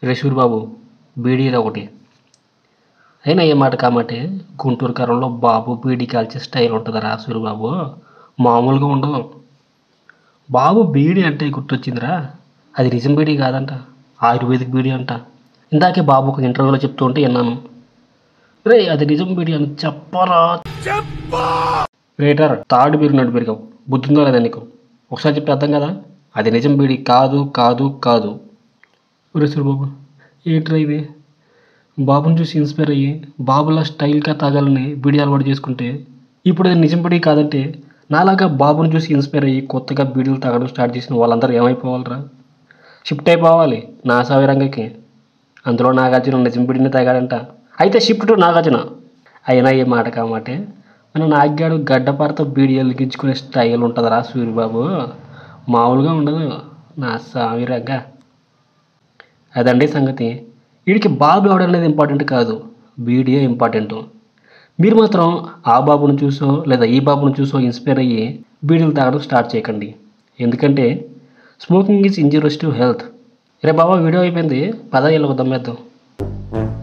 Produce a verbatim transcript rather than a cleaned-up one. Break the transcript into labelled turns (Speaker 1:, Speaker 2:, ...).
Speaker 1: రే సూరిబాబు బీడీలో ఒకటి. అయినా ఏ మాట కామాటే గుంటూరు కారంలో బాబు బీడీ కాల్చే స్టైల్ ఉంటుందిరా సూరిబాబు, మామూలుగా ఉండదు. బాబు బీడీ అంటే గుర్తొచ్చిందిరా, అది నిజం బీడీ కాదంట, ఆయుర్వేదిక్ బీడీ అంట. ఇందాకే బాబు ఒక ఇంటర్వ్యూలో చెప్తూ ఉంటే విన్నాను. రే అది నిజం బీడీ అని చెప్పరా. రేటర్ తాడు పెరిగినట్టు పెరిగావు, బుద్ధిందో లేదా నీకు? ఒకసారి చెప్పి అర్థం కదా, అది నిజం బీడీ కాదు కాదు కాదు. ఒరే సూరిబాబు ఏంట్రా ఇది, బాబుని చూసి ఇన్స్పైర్ అయ్యి బాబులా స్టైల్గా తాగాలని బీడీ అలవాటు చేసుకుంటే ఇప్పుడు అది నిజం బీడీ కాదంటే నాలాగా బాబుని చూసి ఇన్స్పైర్ అయ్యి కొత్తగా బీడీలు తాగడం స్టార్ట్ చేసిన వాళ్ళందరూ ఏమైపోవాలరా? షిఫ్ట్ అయిపోవాలి నా సావిరంగకి. అందులో నాగార్జున నిజం బీడీని తాగాడంట, అయితే షిఫ్ట్ టు నాగార్జున. అయినా ఏ మాట కామాటే మన నాగ్గాడు గడ్డపారతో బీడీ వెలిగించుకునే స్టైల్ ఉంటుందిరా సూరిబాబు, మామూలుగా ఉండదు నా సావిరంగా. అదండి సంగతి. వీడికి బాబు ఎవడనేది ఇంపార్టెంట్ కాదు, బీడీయే ఇంపార్టెంట్. మీరు మాత్రం ఆ బాబును చూసో లేదా ఈ బాబును చూసో ఇన్స్పైర్ అయ్యి బీడీలు తాగడం స్టార్ట్ చేయకండి, ఎందుకంటే smoking is injurious to health. రే బాబా వీడియో అయిపోయింది, పద ఇళ్ళకు దమ్మేద్దాం.